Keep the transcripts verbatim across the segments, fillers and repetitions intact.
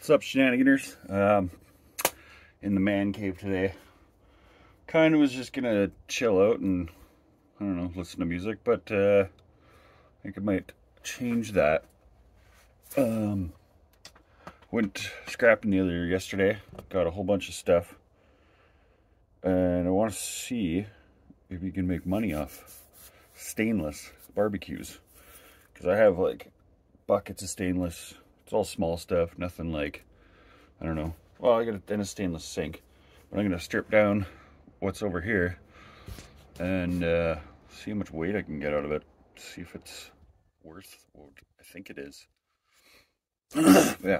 What's up, shenaniganers? Um, in the man cave today. Kind of was just gonna chill out and, I don't know, listen to music, but uh, I think I might change that. Um, went scrapping the other yesterday, got a whole bunch of stuff, and I want to see if you can make money off stainless barbecues, because I have like buckets of stainless. It's all small stuff, nothing like, I don't know. Well, I got a, and a stainless sink, but I'm gonna strip down what's over here and uh, see how much weight I can get out of it. See if it's worth what I think it is. Yeah.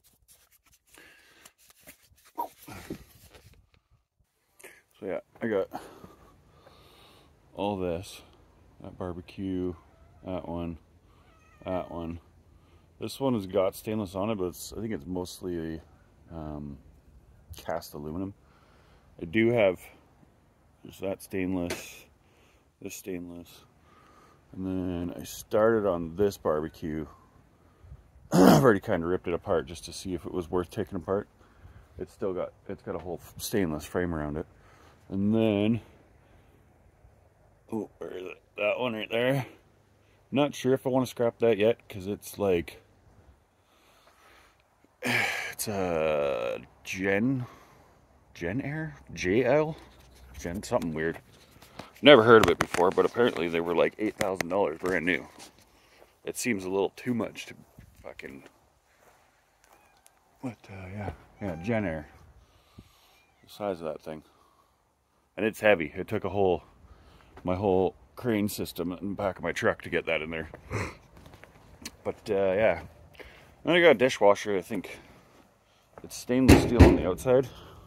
So yeah, I got all this, that barbecue, that one, that one. This one has got stainless on it, but it's, I think it's mostly um, cast aluminum. I do have, there's that stainless, this stainless, and then I started on this barbecue. I've already kind of ripped it apart just to see if it was worth taking apart. It's still got, it's got a whole stainless frame around it. And then, oh, where is it? That one right there. Not sure if I want to scrap that yet, because it's like, it's a Gen, Gen Air? J L? Gen, something weird. Never heard of it before, but apparently they were like eight thousand dollars brand new. It seems a little too much to fucking, what, uh, yeah, yeah, Gen Air. The size of that thing. And it's heavy. It took a whole, my whole crane system in the back of my truck to get that in there. But, uh, yeah. Then I got a dishwasher. I think it's stainless steel on the outside.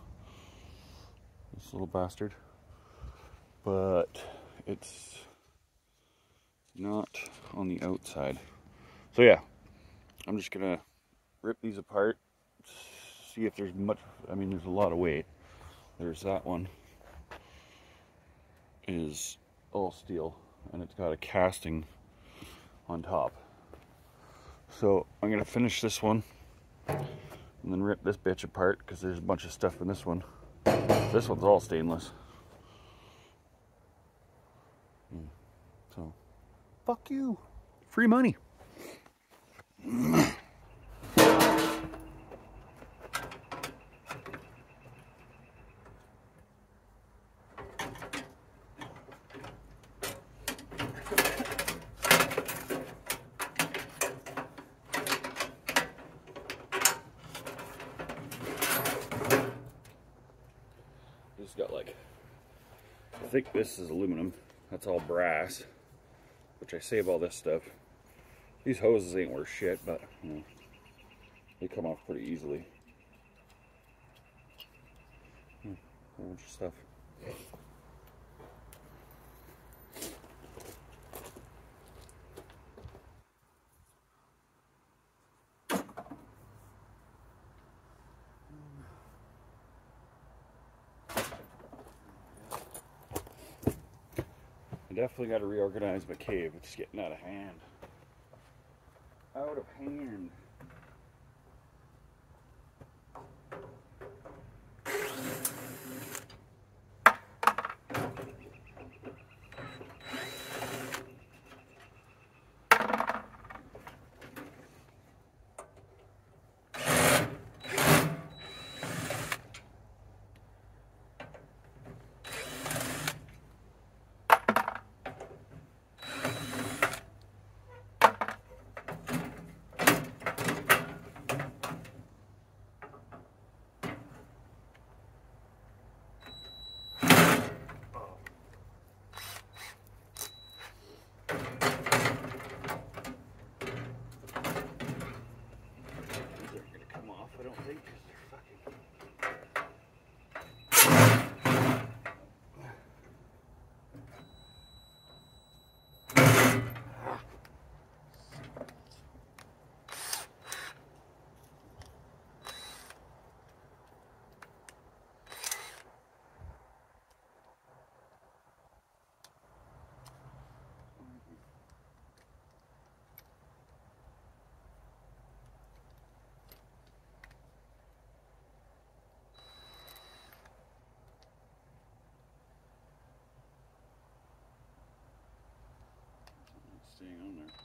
This little bastard. But it's not on the outside. So yeah, I'm just gonna rip these apart, see if there's much, I mean, there's a lot of weight. There's that one, is all steel, and it's got a casting on top. So I'm gonna finish this one and then rip this bitch apart, because there's a bunch of stuff in this one. This one's all stainless. So, fuck you. Free money. This got like, I think this is aluminum. That's all brass, which I save all this stuff. These hoses ain't worth shit, but you know, they come off pretty easily. Hmm, a whole bunch of stuff. I definitely got to reorganize my cave. It's getting out of hand. Out of hand. staying on there.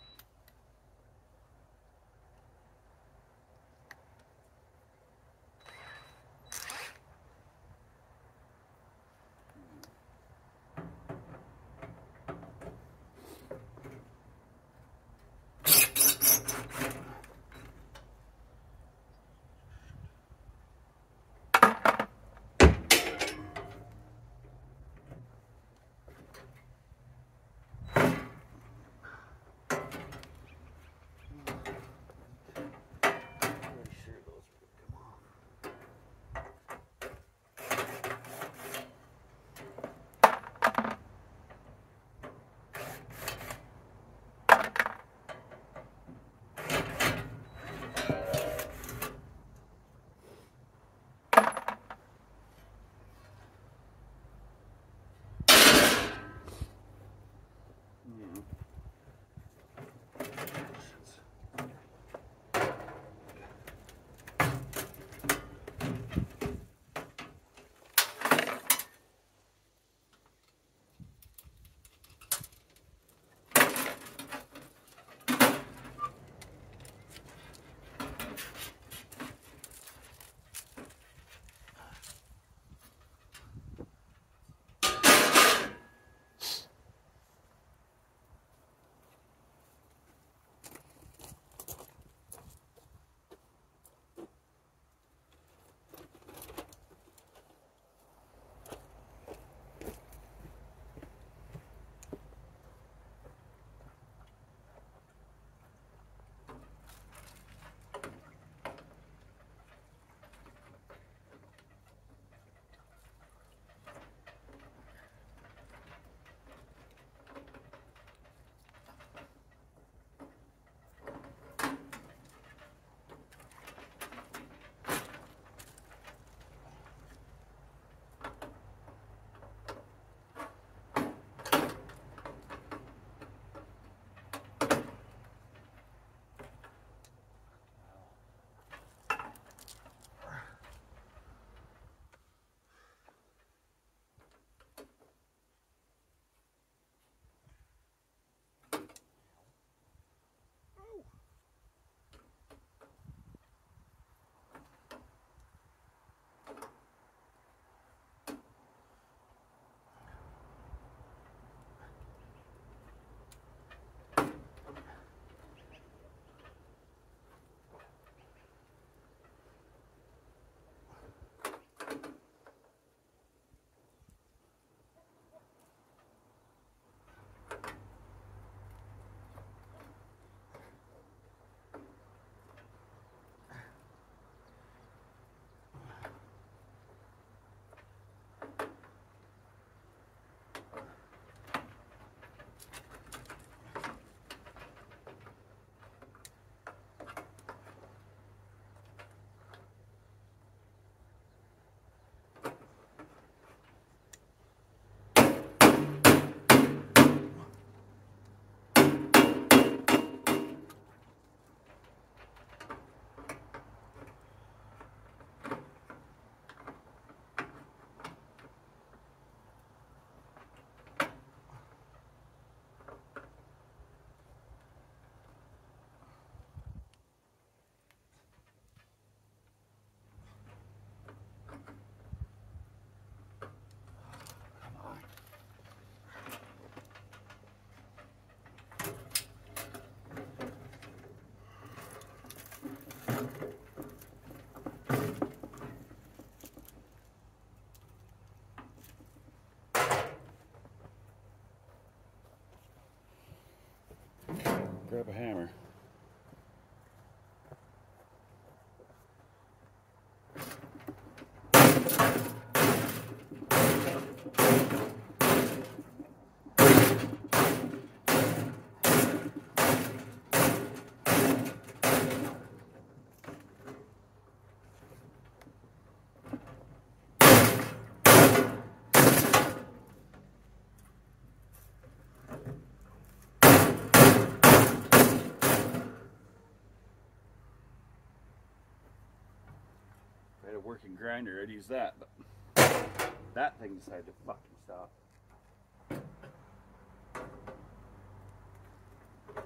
Grab a hammer. If I had a working grinder, I'd use that, but that thing decided to fucking stop.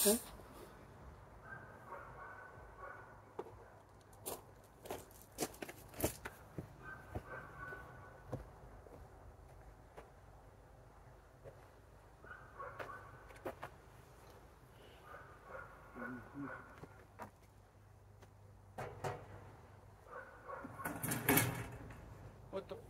Okay. What the?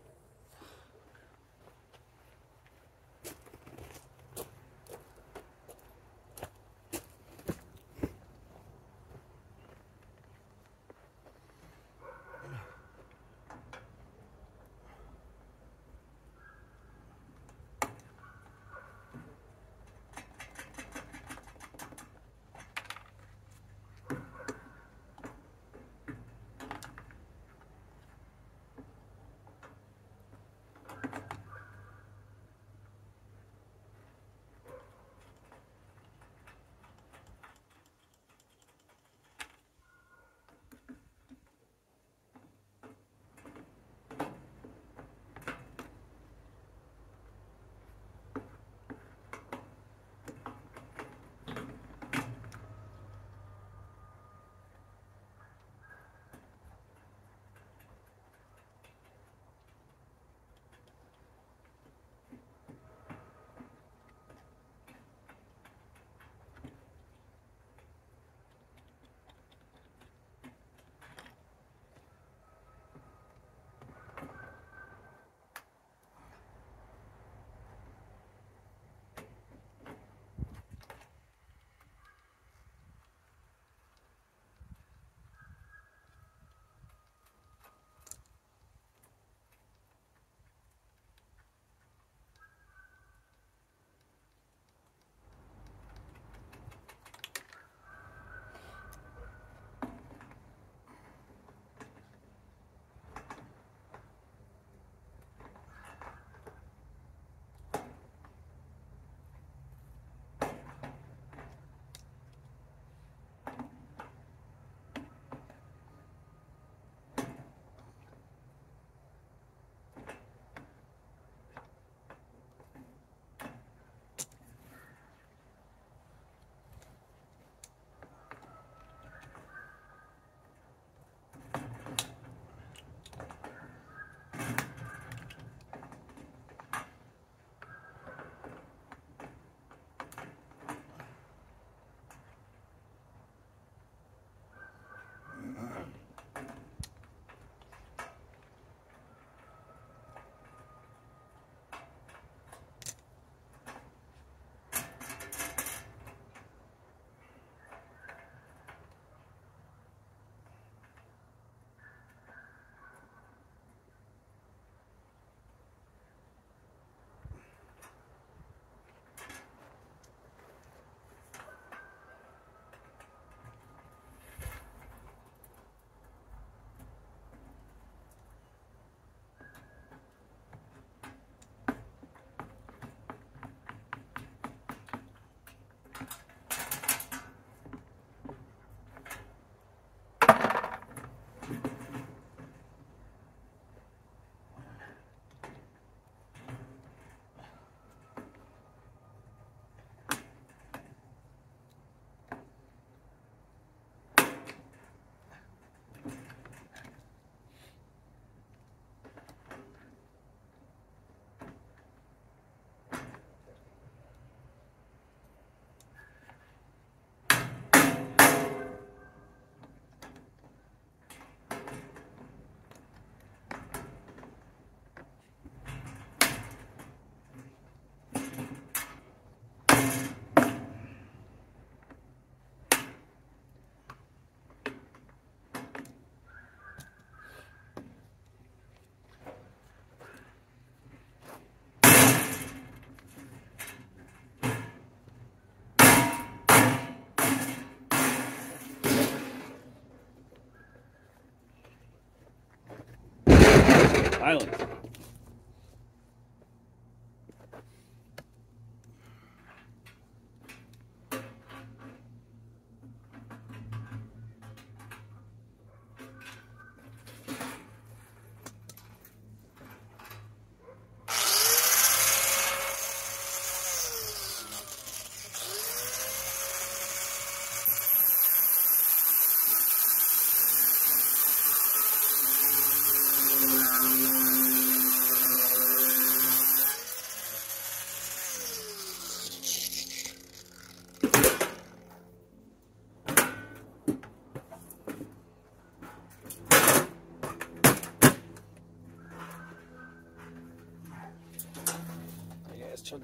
Island.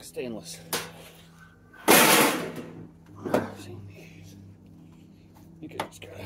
of stainless. You could just gotta.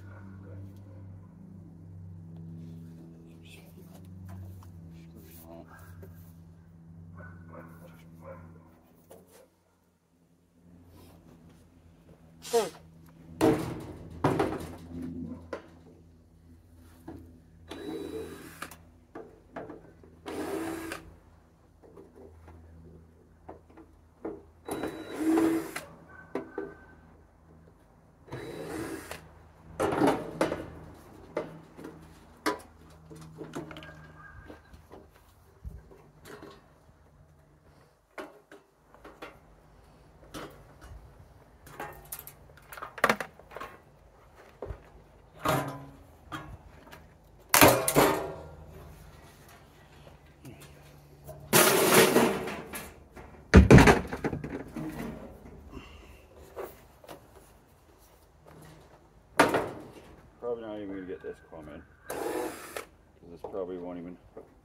Probably not even gonna get this chrome in, because this probably won't even.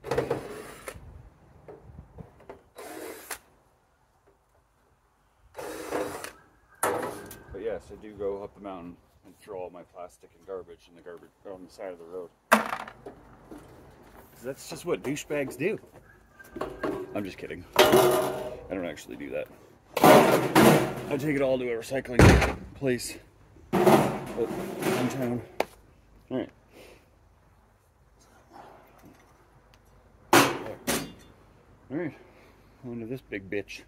But yes, I do go up the mountain and throw all my plastic and garbage in the garbage on the side of the road. Because that's just what douchebags do. I'm just kidding. I don't actually do that. I take it all to a recycling place in town. Alright. Alright. On to this big bitch.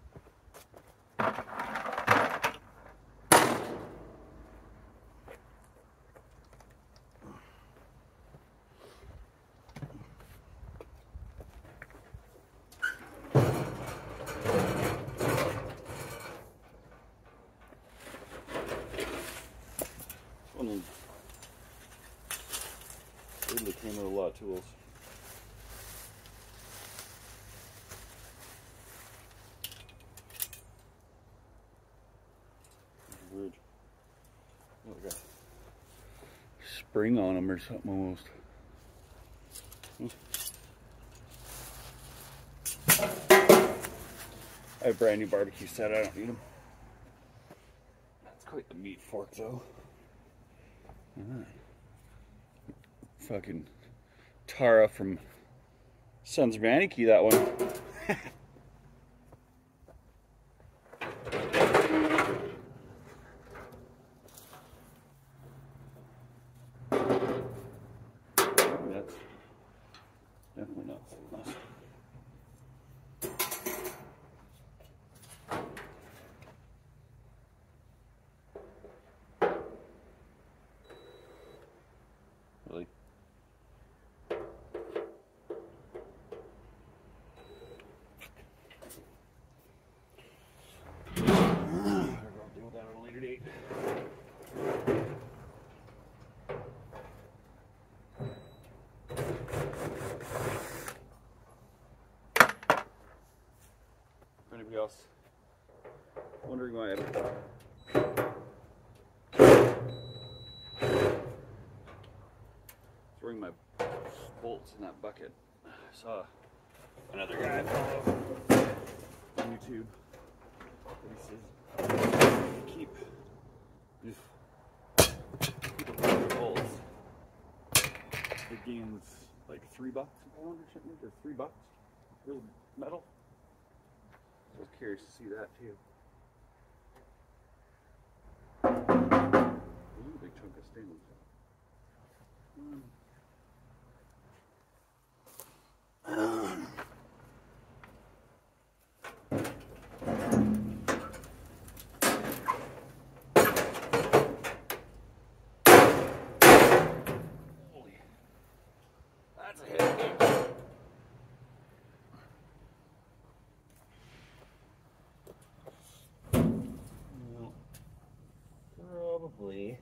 Really came with a lot of tools. Weird. Oh, I got spring on them or something almost. I have a brand new barbecue set. I don't need them. That's quite the meat fork, though. Ah. Fucking Tara from Sons of Anarchy, that one. That's definitely not stainless. Really? I'll deal with that at a later date. Anybody else wondering why I'm throwing my bolts in that bucket? I saw another guy on YouTube. He says keep just keep a bunch of bolts. It gains like three bucks a pound or something, or three bucks. Real metal. I was curious to see that too. Ooh, big chunk of stainless. Mm. Holy, that's a heavy game. Probably.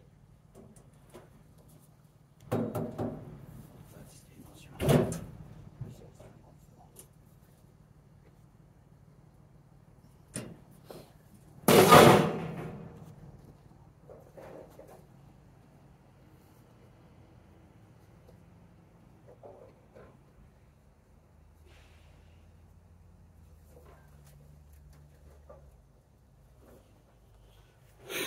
That's stainless, right?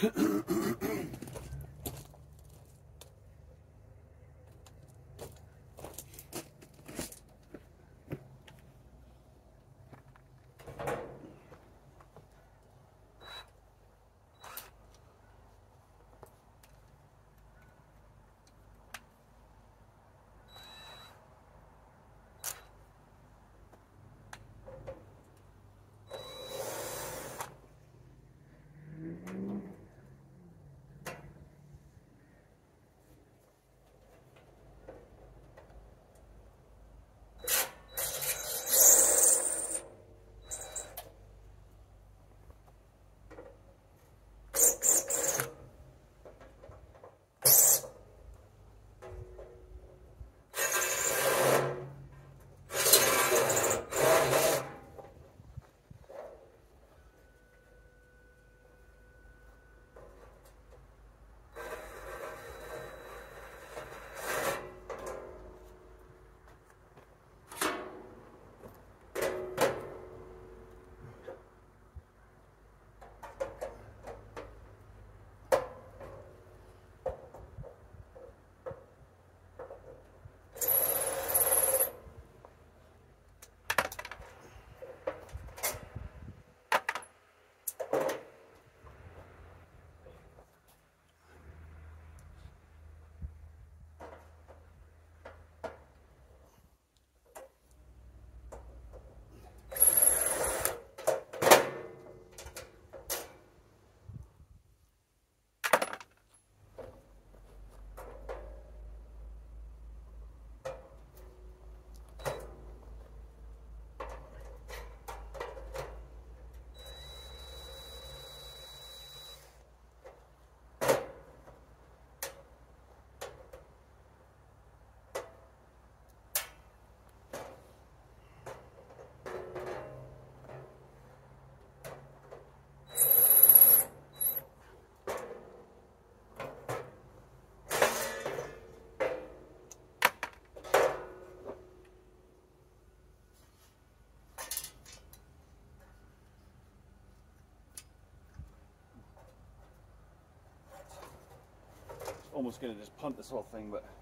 Almost gonna just punt this whole thing, but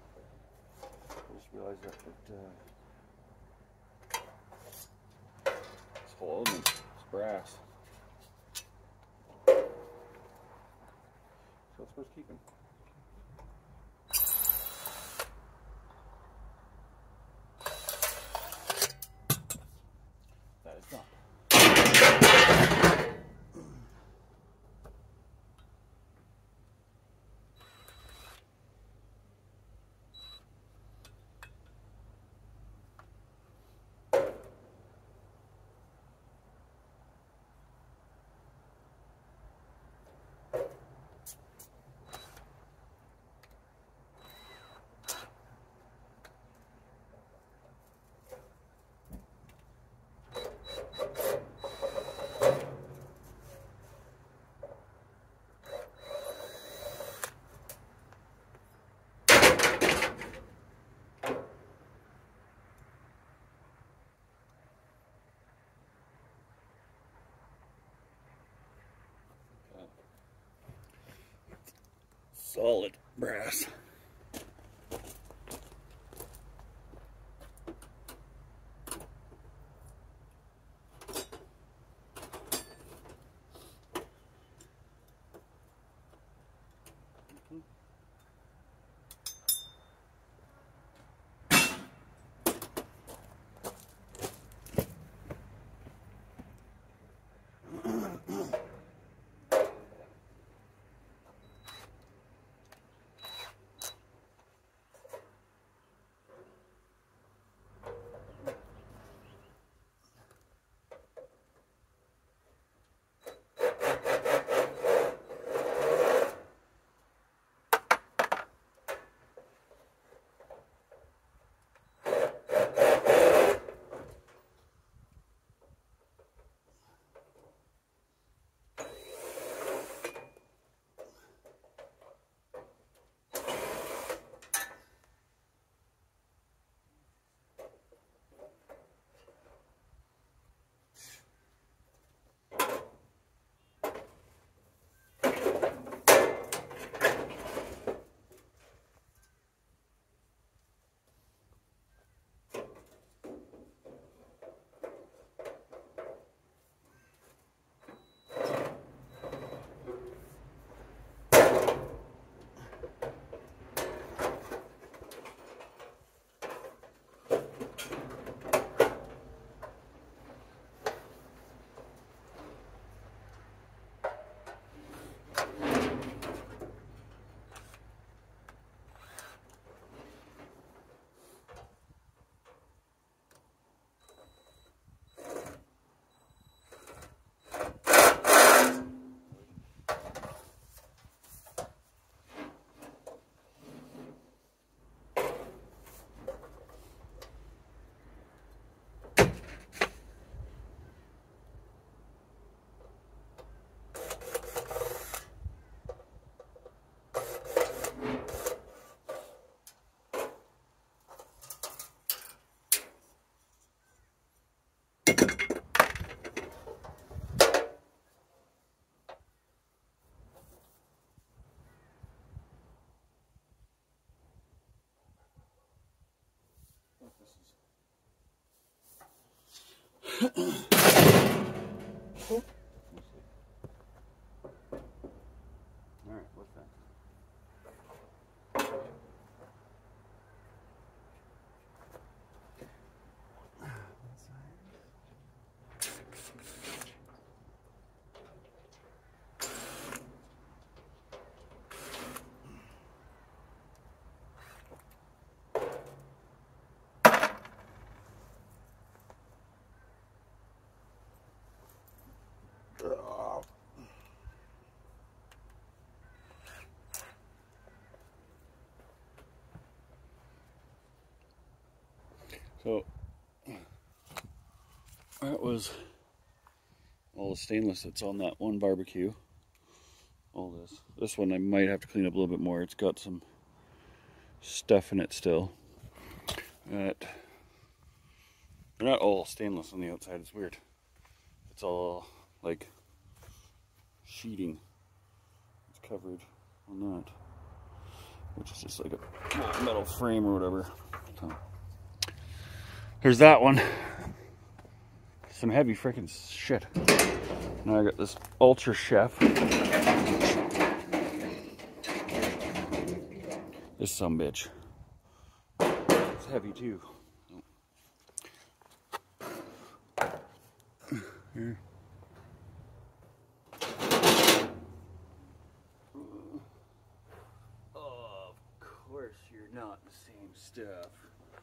I just realized that, that uh, this whole element is brass, so it's worth keeping. That is not. Solid brass. Alright, what's that? So that was all the stainless that's on that one barbecue. All this. This one I might have to clean up a little bit more. It's got some stuff in it still. But they're not all stainless on the outside. It's weird. It's all like sheeting. It's covered on that, which is just like a metal frame or whatever. So there's that one. Some heavy freaking shit. Now I got this Ultra Chef. This sumbitch. It's heavy too. Here. Oh, of course you're not the same stuff.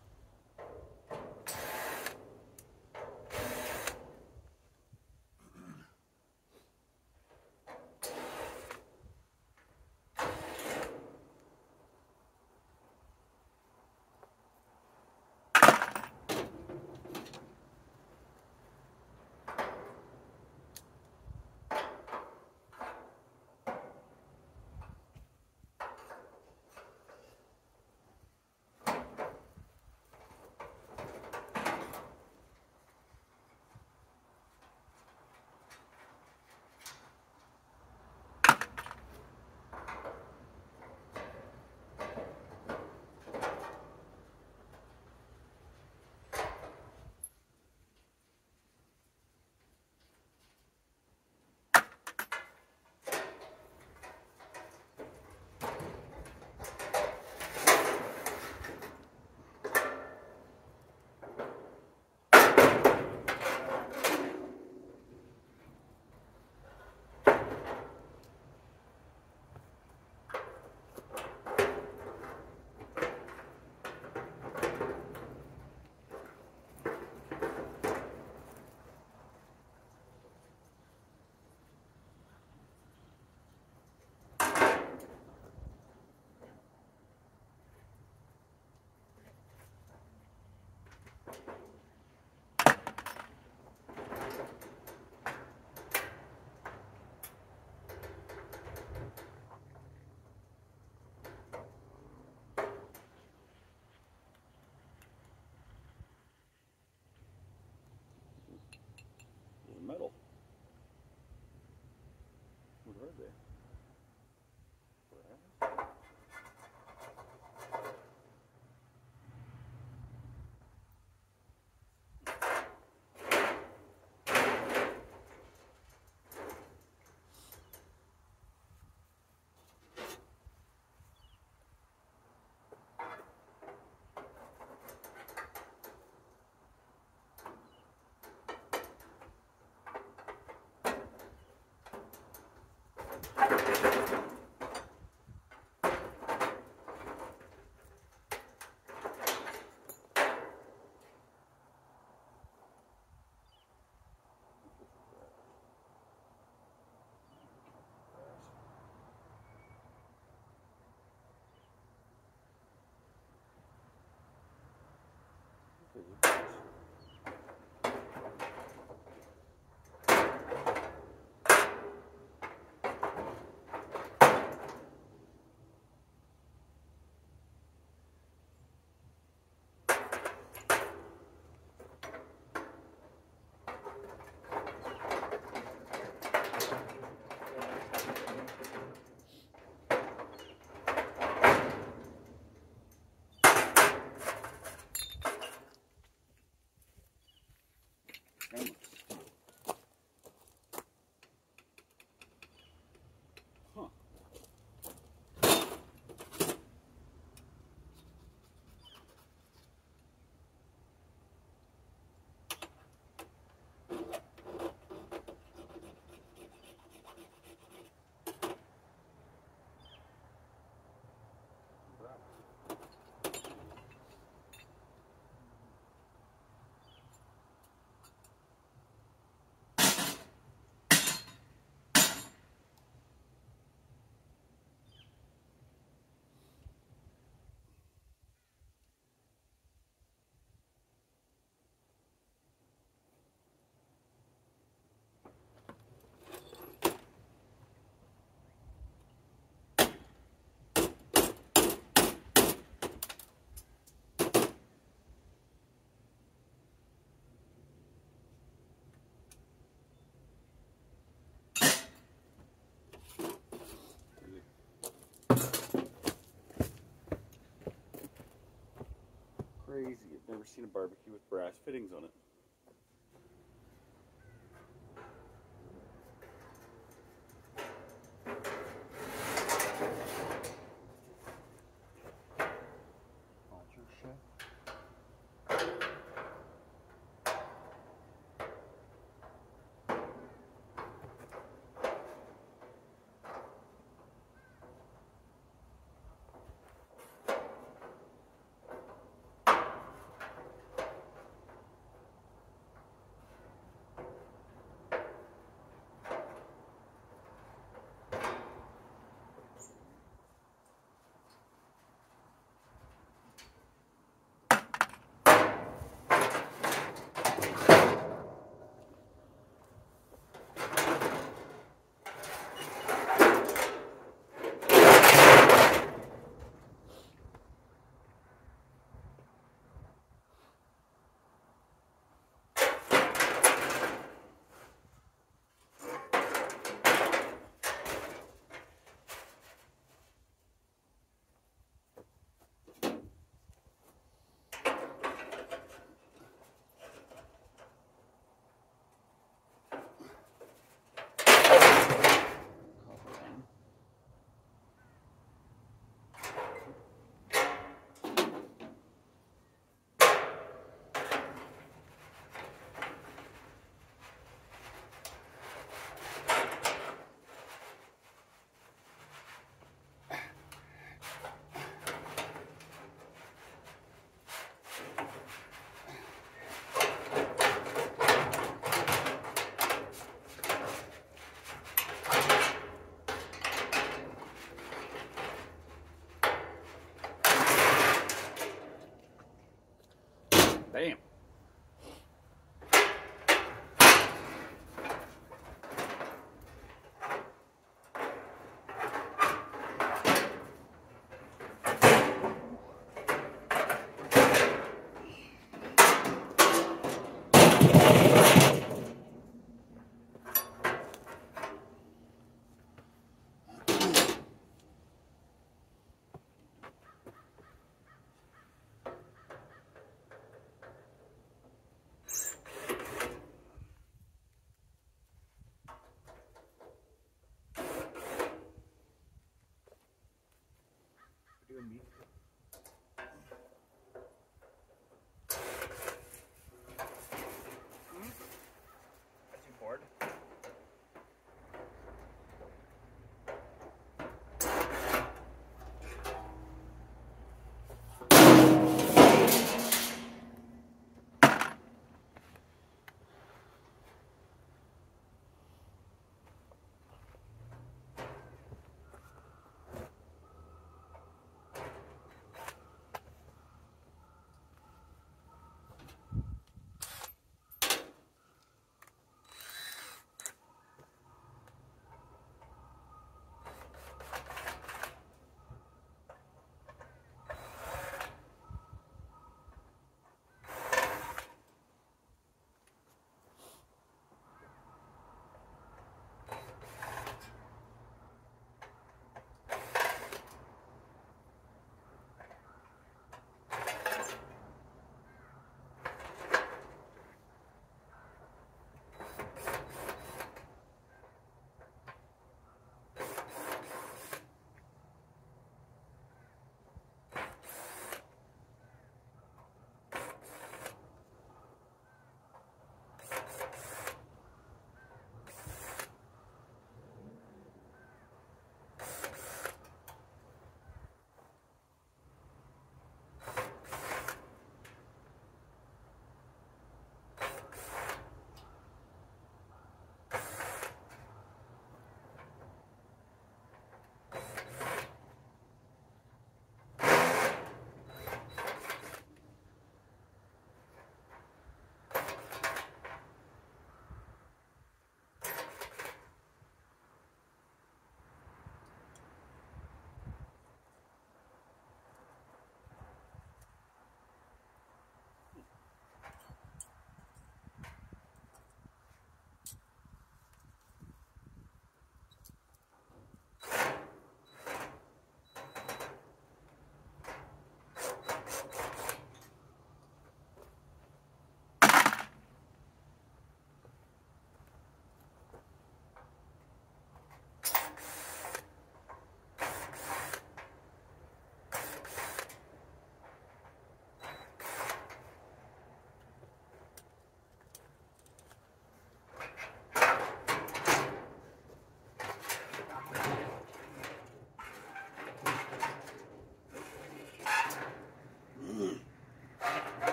Metal. What are they? Never seen a barbecue with brass fittings on it. Bam. Doing meat. Hmm? Are you bored?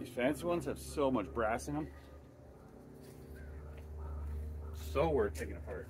These fancy ones have so much brass in them. So worth taking apart.